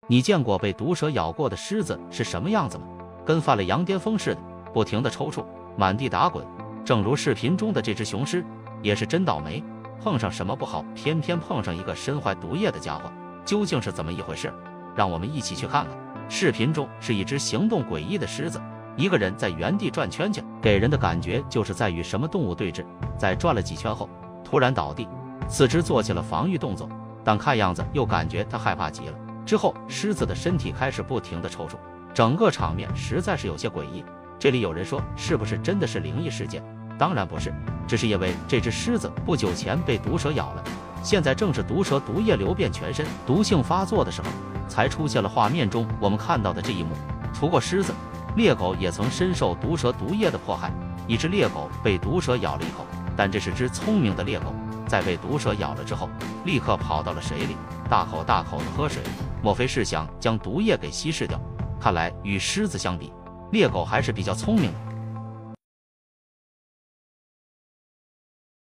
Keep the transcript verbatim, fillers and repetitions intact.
你见过被毒蛇咬过的狮子是什么样子吗？跟犯了羊癫疯似的，不停地抽搐，满地打滚。正如视频中的这只雄狮，也是真倒霉，碰上什么不好，偏偏碰上一个身怀毒液的家伙。究竟是怎么一回事？让我们一起去看看。视频中是一只行动诡异的狮子，一个人在原地转圈圈，给人的感觉就是在与什么动物对峙。在转了几圈后，突然倒地，四肢做起了防御动作，但看样子又感觉他害怕极了。之后，狮子的身体开始不停地抽搐，整个场面实在是有些诡异。这里有人说，是不是真的是灵异事件？当然不是，只是因为这只狮子不久前被毒蛇咬了，现在正是毒蛇毒液流遍全身、毒性发作的时候，才出现了画面中我们看到的这一幕。除过狮子，猎狗也曾深受毒蛇毒液的迫害。一只猎狗被毒蛇咬了一口，但这是只聪明的猎狗，在被毒蛇咬了之后，立刻跑到了水里，大口大口的喝水，莫非是想将毒液给稀释掉？看来与狮子相比，猎狗还是比较聪明的。